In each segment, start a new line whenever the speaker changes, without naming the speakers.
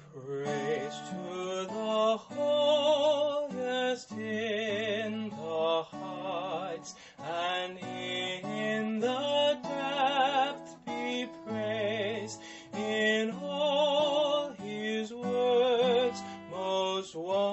Praise to the highest in the heights, and in the depths be praised in all his works, most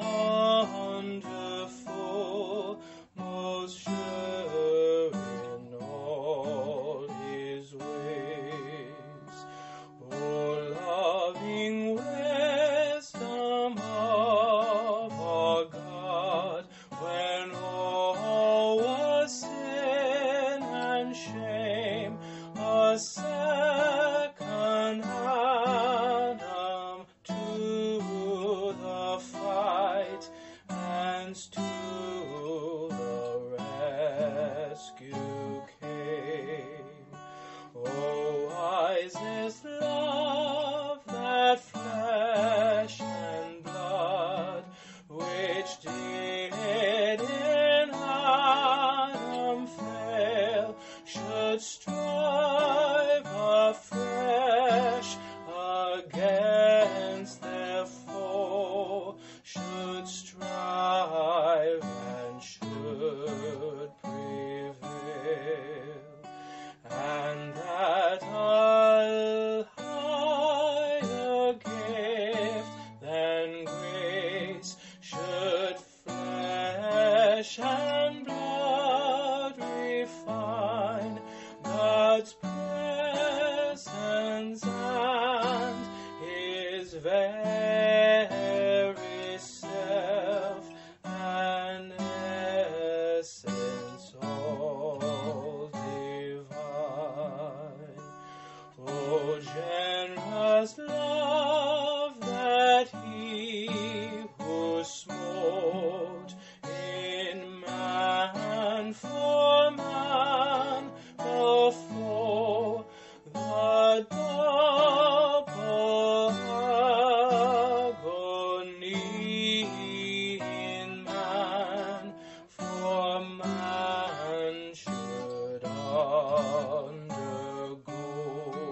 wonderful, most sure in all his ways. O loving wisdom of our God, when all was sin and shame, a second Adam to the fight, and to the rescue came. O wisest love, that flesh and blood, which did in Adam fail, should strive afresh against their foe, should strive and should prevail. And that a higher gift than grace should flesh and blood refine, God's presence and his very self and essence all divine. O generous love, that he who smote in man for man the foe, the double agony in man, for man should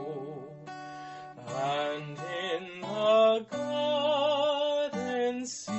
undergo. And in the garden